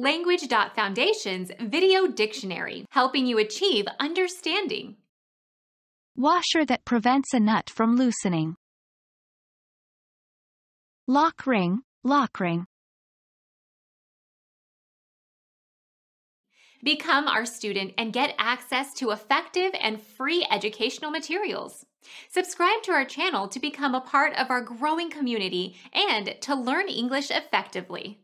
Language.Foundation's Video Dictionary, helping you achieve understanding. Washer that prevents a nut from loosening. Lock ring, lock ring. Become our student and get access to effective and free educational materials. Subscribe to our channel to become a part of our growing community and to learn English effectively.